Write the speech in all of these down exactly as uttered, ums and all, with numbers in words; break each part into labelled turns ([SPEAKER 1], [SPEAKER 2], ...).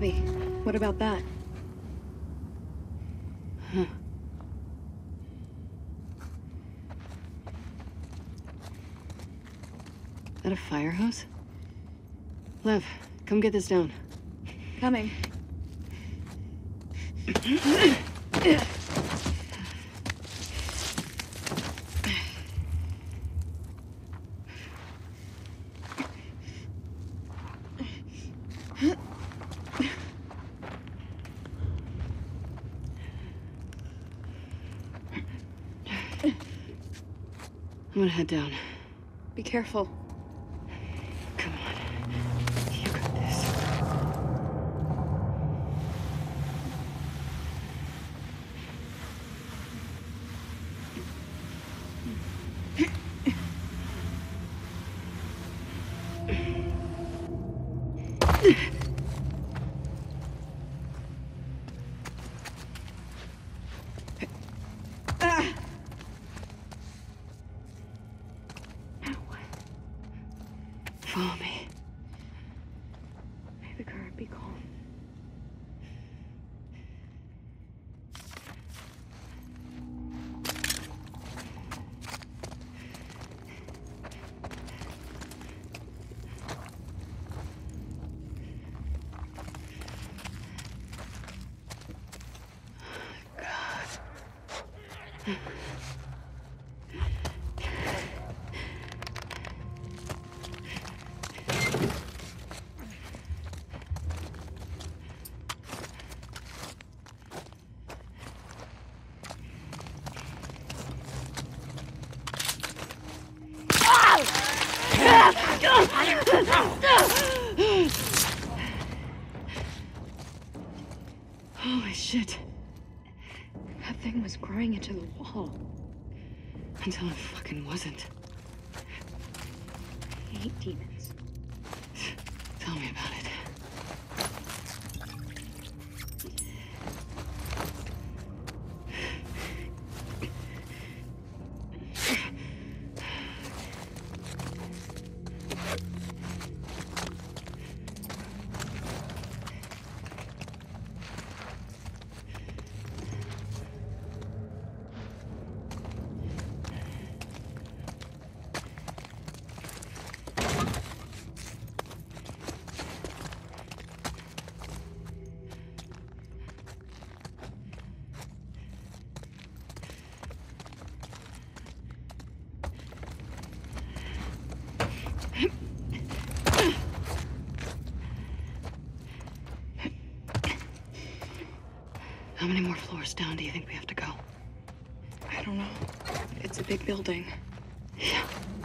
[SPEAKER 1] Abby, what about that?
[SPEAKER 2] Huh. Is that a fire hose? Lev, come get this down.
[SPEAKER 1] Coming.
[SPEAKER 2] I'm gonna head down.
[SPEAKER 1] Be careful.
[SPEAKER 2] Come on. You got this. Follow me.
[SPEAKER 1] May the current be calm.
[SPEAKER 2] Holy shit.
[SPEAKER 1] That thing was growing into the wall.
[SPEAKER 2] Until it fucking wasn't.
[SPEAKER 1] I hate demons.
[SPEAKER 2] Tell me about it. How many more floors down do you think we have to go?
[SPEAKER 1] I don't know. It's a big building.
[SPEAKER 2] Yeah.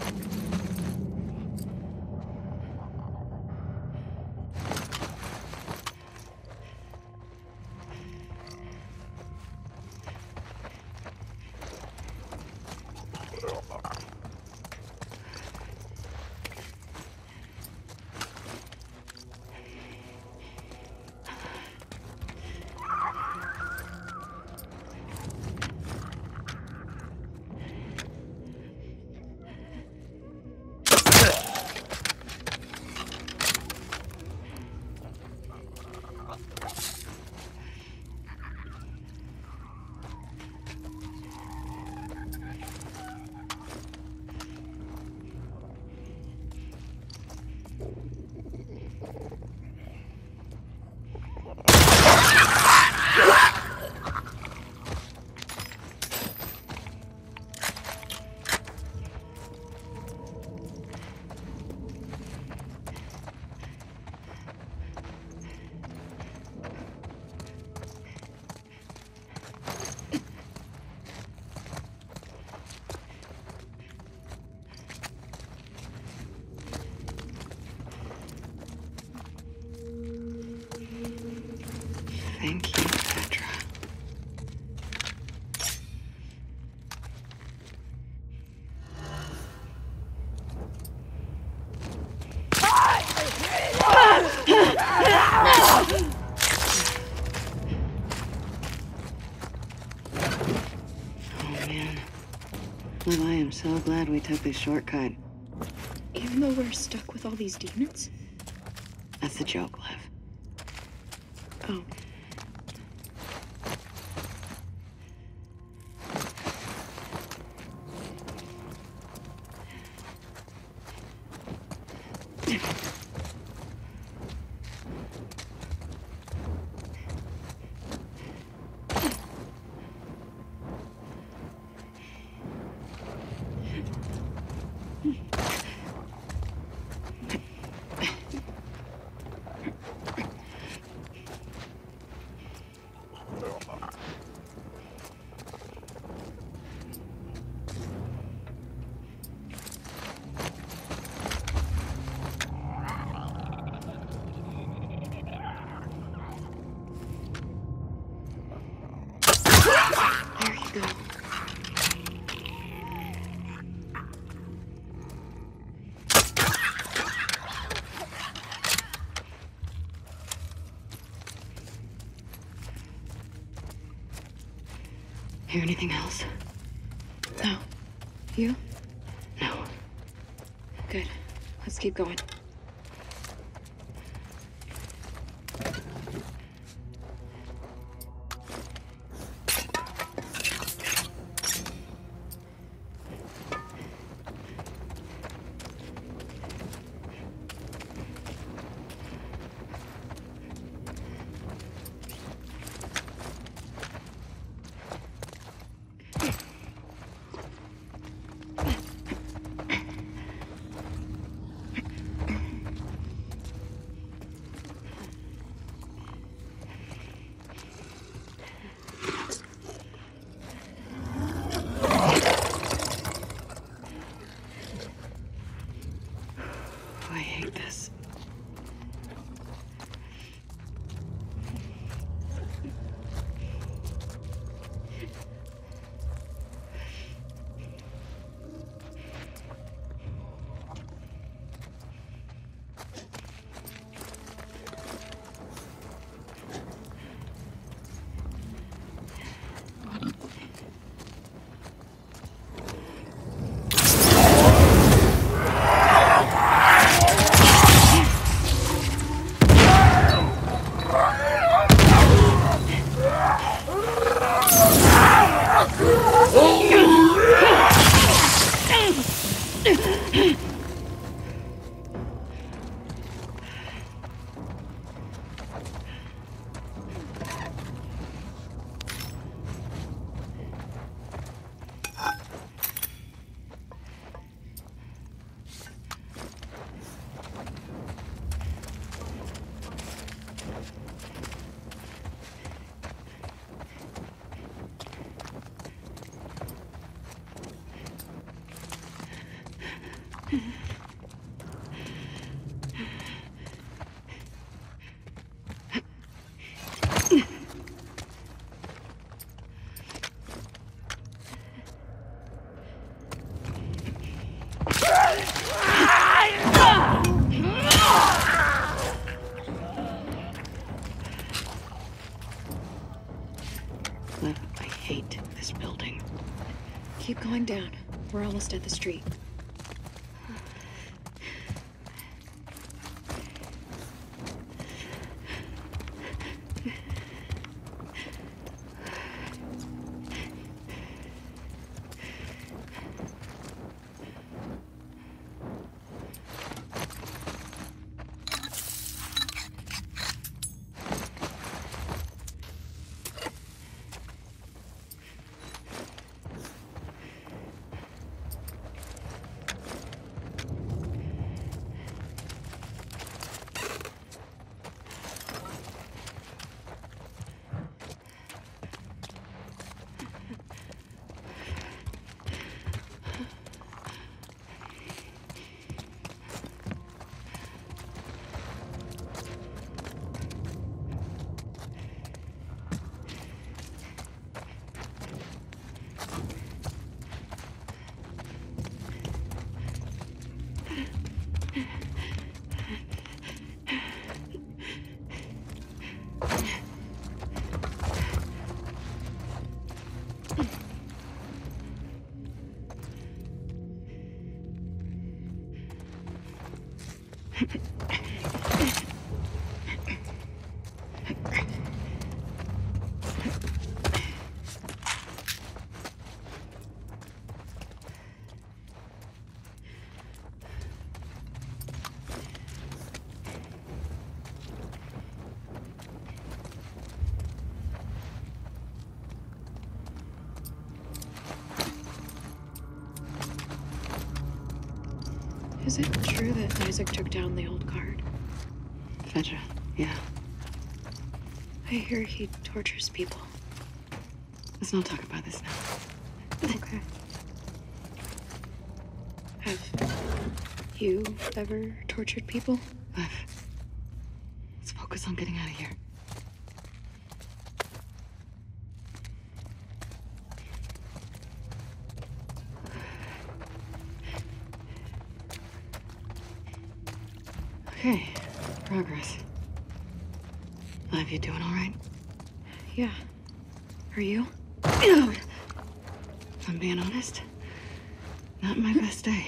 [SPEAKER 2] Thank you, Petra. Oh man. Well, I am so glad we took this shortcut.
[SPEAKER 1] Even though we're stuck with all these demons?
[SPEAKER 2] That's the joke, Lev.
[SPEAKER 1] Oh. There you go.
[SPEAKER 2] Hear anything else?
[SPEAKER 1] No. You?
[SPEAKER 2] No.
[SPEAKER 1] Good. Let's keep going.
[SPEAKER 2] I hate this. Liv, I hate this building.
[SPEAKER 1] Keep going down. We're almost at the street. Is it true that Isaac took down the old guard?
[SPEAKER 2] Fedra, yeah.
[SPEAKER 1] I hear he tortures people.
[SPEAKER 2] Let's not talk about this now.
[SPEAKER 1] Okay. Have you ever tortured people?
[SPEAKER 2] Lev, let's focus on getting out of here. Okay, progress. Lev, you doing all right?
[SPEAKER 1] Yeah. Are you?
[SPEAKER 2] If I'm being honest, not my best day.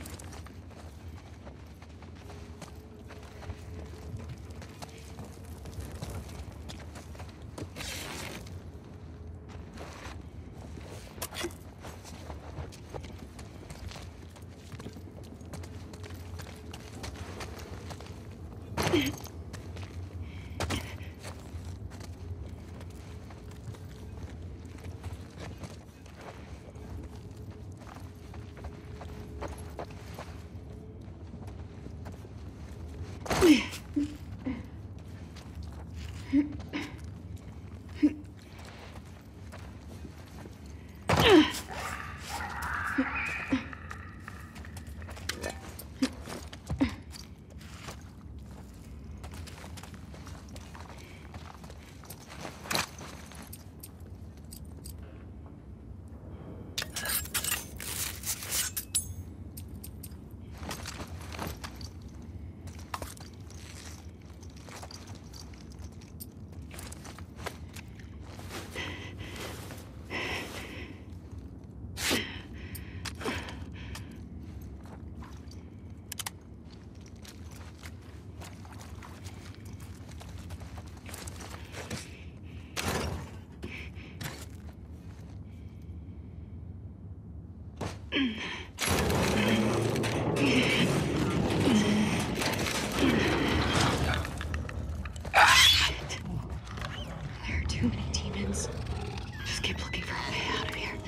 [SPEAKER 1] There are too many demons.
[SPEAKER 2] Just keep looking for a way out of here.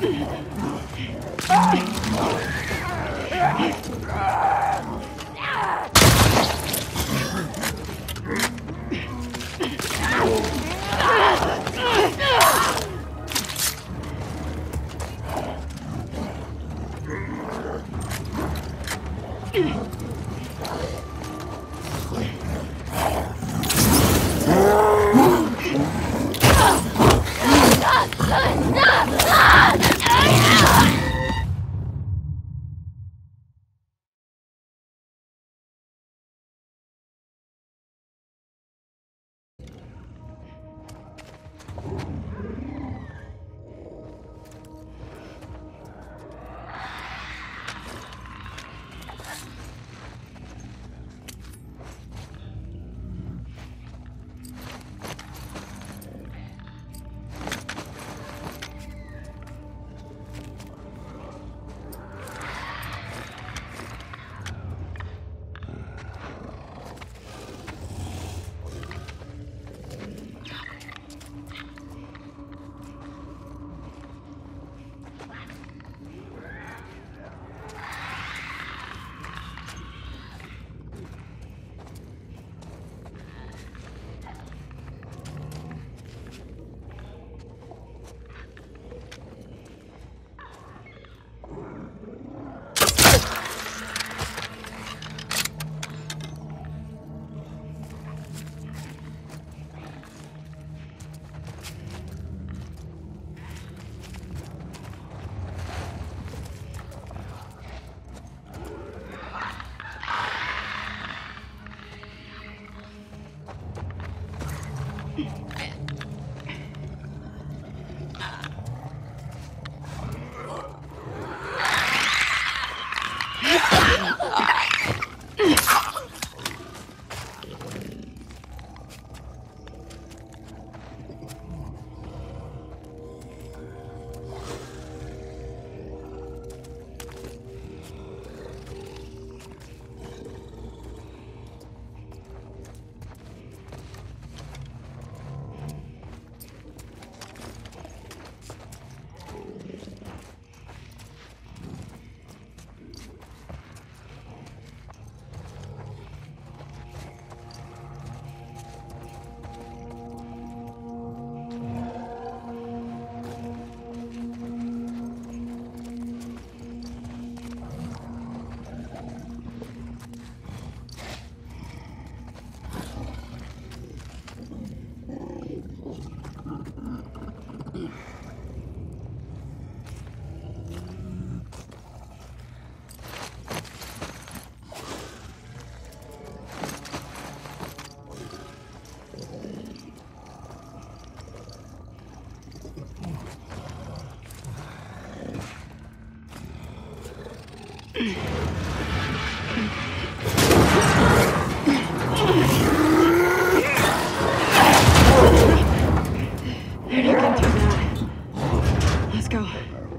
[SPEAKER 2] They're not getting through that. Let's go.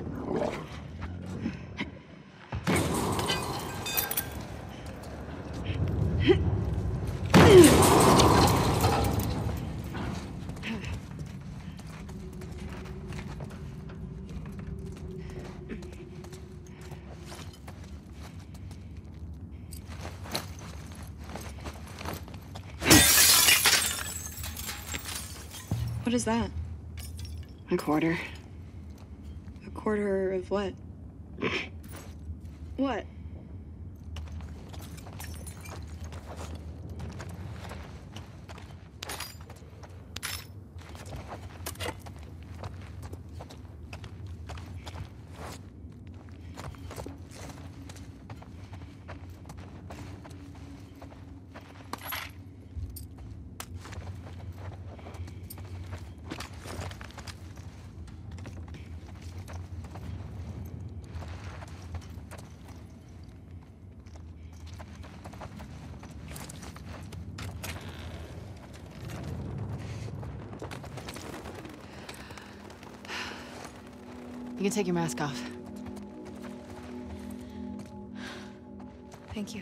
[SPEAKER 1] What is that?
[SPEAKER 2] A quarter.
[SPEAKER 1] A quarter of what? What?
[SPEAKER 2] You can take your mask off.
[SPEAKER 1] Thank you.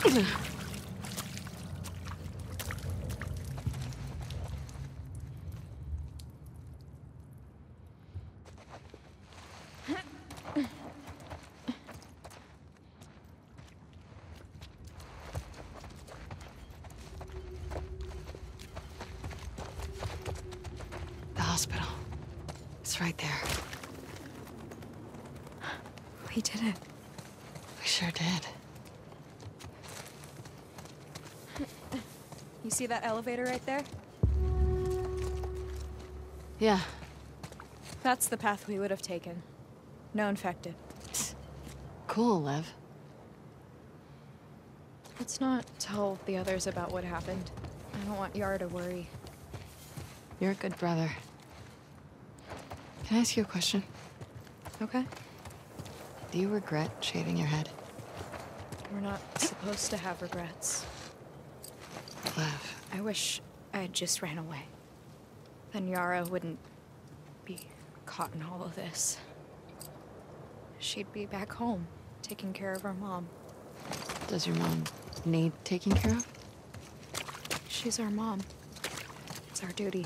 [SPEAKER 2] The hospital. It's right there.
[SPEAKER 1] We did it.
[SPEAKER 2] We sure did.
[SPEAKER 3] You see that elevator right there?
[SPEAKER 2] Yeah.
[SPEAKER 3] That's the path we would have taken. No infected.
[SPEAKER 2] Cool, Lev.
[SPEAKER 3] Let's not tell the others about what happened. I don't want Yara to worry.
[SPEAKER 2] You're a good brother. Can I ask you a question?
[SPEAKER 3] Okay?
[SPEAKER 2] Do you regret shaving your head?
[SPEAKER 3] We're not supposed to have regrets.
[SPEAKER 2] Lev.
[SPEAKER 3] I wish I had just ran away. Then Yara wouldn't be caught in all of this. She'd be back home, taking care of her mom.
[SPEAKER 2] Does your mom need taking care of?
[SPEAKER 3] She's our mom. It's our duty.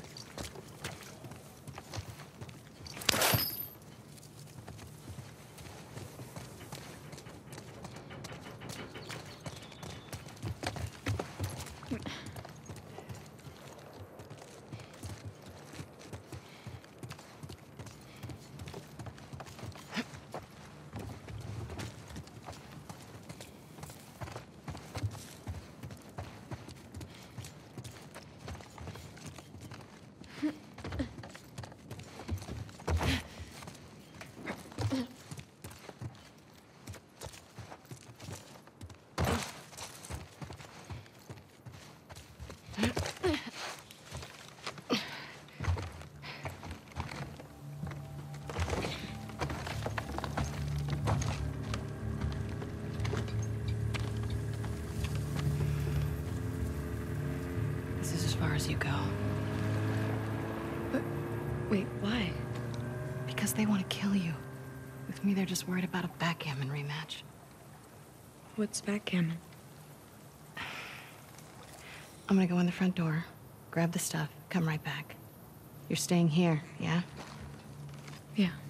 [SPEAKER 2] This is as far as you go.
[SPEAKER 3] But, wait, why?
[SPEAKER 2] Because they want to kill you. With me, they're just worried about a backgammon rematch.
[SPEAKER 3] What's backgammon?
[SPEAKER 2] I'm gonna go in the front door, grab the stuff, come right back. You're staying here, yeah?
[SPEAKER 3] Yeah.